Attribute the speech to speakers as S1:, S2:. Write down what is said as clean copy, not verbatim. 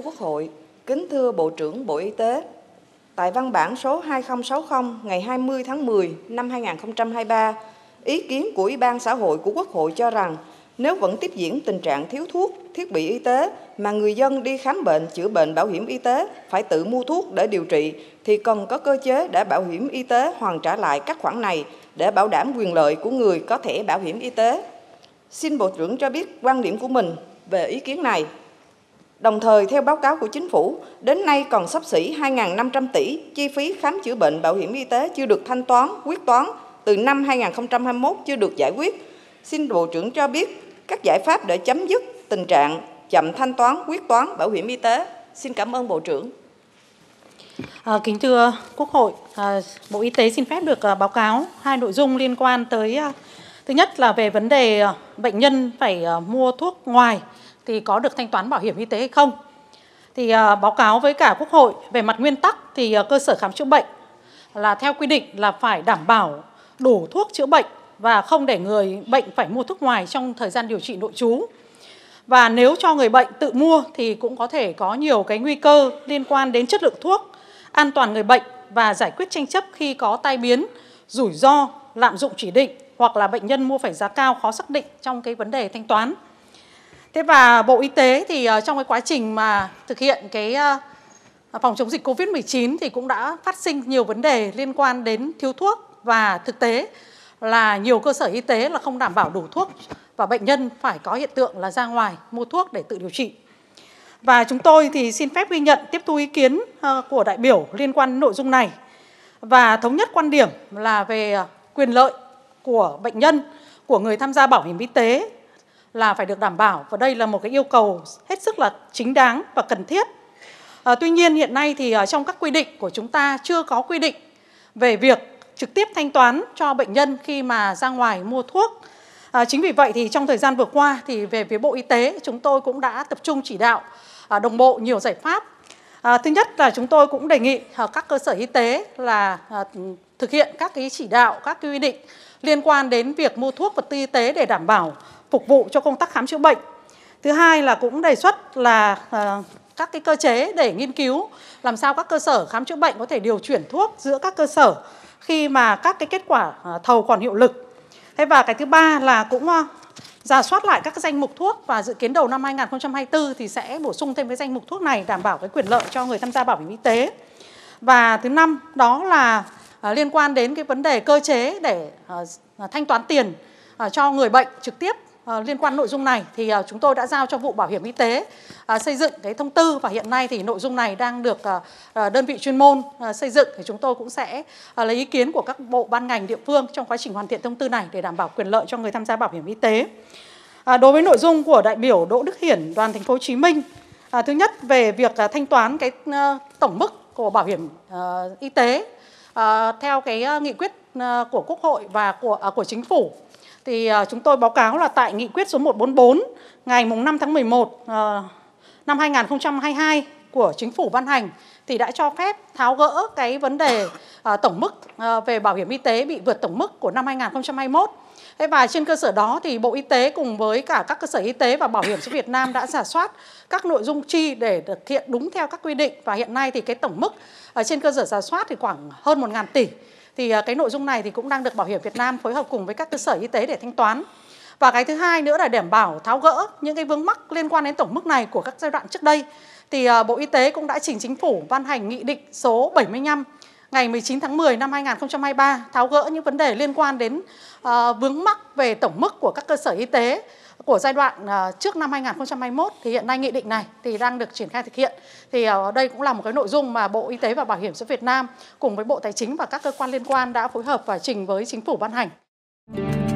S1: Quốc hội, kính thưa Bộ trưởng Bộ Y tế, tại văn bản số 2060 ngày 20 tháng 10 năm 2023, ý kiến của Ủy ban Xã hội của Quốc hội cho rằng nếu vẫn tiếp diễn tình trạng thiếu thuốc, thiết bị y tế mà người dân đi khám bệnh, chữa bệnh bảo hiểm y tế phải tự mua thuốc để điều trị thì cần có cơ chế để bảo hiểm y tế hoàn trả lại các khoản này để bảo đảm quyền lợi của người có thẻ bảo hiểm y tế. Xin Bộ trưởng cho biết quan điểm của mình về ý kiến này. Đồng thời, theo báo cáo của Chính phủ, đến nay còn xấp xỉ 2.500 tỷ chi phí khám chữa bệnh bảo hiểm y tế chưa được thanh toán, quyết toán từ năm 2021 chưa được giải quyết. Xin Bộ trưởng cho biết các giải pháp để chấm dứt tình trạng chậm thanh toán, quyết toán bảo hiểm y tế. Xin cảm ơn Bộ trưởng.
S2: Kính thưa Quốc hội, Bộ Y tế xin phép được báo cáo hai nội dung liên quan tới, thứ nhất là về vấn đề bệnh nhân phải mua thuốc ngoài thì có được thanh toán bảo hiểm y tế hay không. Thì báo cáo với cả Quốc hội về mặt nguyên tắc thì cơ sở khám chữa bệnh là theo quy định là phải đảm bảo đủ thuốc chữa bệnh và không để người bệnh phải mua thuốc ngoài trong thời gian điều trị nội trú. Và nếu cho người bệnh tự mua thì cũng có thể có nhiều cái nguy cơ liên quan đến chất lượng thuốc, an toàn người bệnh và giải quyết tranh chấp khi có tai biến, rủi ro, lạm dụng chỉ định hoặc là bệnh nhân mua phải giá cao khó xác định trong cái vấn đề thanh toán. Thế và Bộ Y tế thì trong cái quá trình mà thực hiện cái phòng chống dịch Covid-19 thì cũng đã phát sinh nhiều vấn đề liên quan đến thiếu thuốc và thực tế là nhiều cơ sở y tế là không đảm bảo đủ thuốc và bệnh nhân phải có hiện tượng là ra ngoài mua thuốc để tự điều trị. Và chúng tôi thì xin phép ghi nhận tiếp thu ý kiến của đại biểu liên quan đến nội dung này và thống nhất quan điểm là về quyền lợi của bệnh nhân, của người tham gia bảo hiểm y tế là phải được đảm bảo, và đây là một cái yêu cầu hết sức là chính đáng và cần thiết. Tuy nhiên hiện nay thì trong các quy định của chúng ta chưa có quy định về việc trực tiếp thanh toán cho bệnh nhân khi mà ra ngoài mua thuốc. Chính vì vậy thì trong thời gian vừa qua thì về phía Bộ Y tế chúng tôi cũng đã tập trung chỉ đạo đồng bộ nhiều giải pháp. Thứ nhất là chúng tôi cũng đề nghị các cơ sở y tế là thực hiện các cái chỉ đạo, các quy định liên quan đến việc mua thuốc vật tư y tế để đảm bảo phục vụ cho công tác khám chữa bệnh. Thứ hai là cũng đề xuất là các cái cơ chế để nghiên cứu làm sao các cơ sở khám chữa bệnh có thể điều chuyển thuốc giữa các cơ sở khi mà các cái kết quả thầu còn hiệu lực. Và cái thứ ba là cũng rà soát lại các cái danh mục thuốc và dự kiến đầu năm 2024 thì sẽ bổ sung thêm cái danh mục thuốc này đảm bảo cái quyền lợi cho người tham gia bảo hiểm y tế. Và thứ năm đó là liên quan đến cái vấn đề cơ chế để thanh toán tiền cho người bệnh trực tiếp. Liên quan nội dung này thì chúng tôi đã giao cho vụ bảo hiểm y tế xây dựng cái thông tư, và hiện nay thì nội dung này đang được đơn vị chuyên môn xây dựng, thì chúng tôi cũng sẽ lấy ý kiến của các bộ ban ngành địa phương trong quá trình hoàn thiện thông tư này để đảm bảo quyền lợi cho người tham gia bảo hiểm y tế. Đối với nội dung của đại biểu Đỗ Đức Hiển, đoàn Thành phố Hồ Chí Minh, thứ nhất về việc thanh toán cái tổng mức của bảo hiểm y tế theo cái nghị quyết của Quốc hội và của Chính phủ, thì chúng tôi báo cáo là tại nghị quyết số 144 ngày 5 tháng 11 năm 2022 của Chính phủ ban hành thì đã cho phép tháo gỡ cái vấn đề tổng mức về bảo hiểm y tế bị vượt tổng mức của năm 2021. Và trên cơ sở đó thì Bộ Y tế cùng với cả các cơ sở y tế và Bảo hiểm xã hội Việt Nam đã rà soát các nội dung chi để thực hiện đúng theo các quy định, và hiện nay thì cái tổng mức trên cơ sở rà soát thì khoảng hơn 1.000 tỷ. Thì cái nội dung này thì cũng đang được Bảo hiểm Việt Nam phối hợp cùng với các cơ sở y tế để thanh toán. Và cái thứ hai nữa là đảm bảo tháo gỡ những cái vướng mắc liên quan đến tổng mức này của các giai đoạn trước đây. Thì Bộ Y tế cũng đã trình Chính phủ ban hành nghị định số 75 ngày 19 tháng 10 năm 2023 tháo gỡ những vấn đề liên quan đến vướng mắc về tổng mức của các cơ sở y tế của giai đoạn trước năm 2021. Thì hiện nay nghị định này thì đang được triển khai thực hiện. Thì đây cũng là một cái nội dung mà Bộ Y tế và Bảo hiểm xã hội Việt Nam cùng với Bộ Tài chính và các cơ quan liên quan đã phối hợp và trình với Chính phủ ban hành.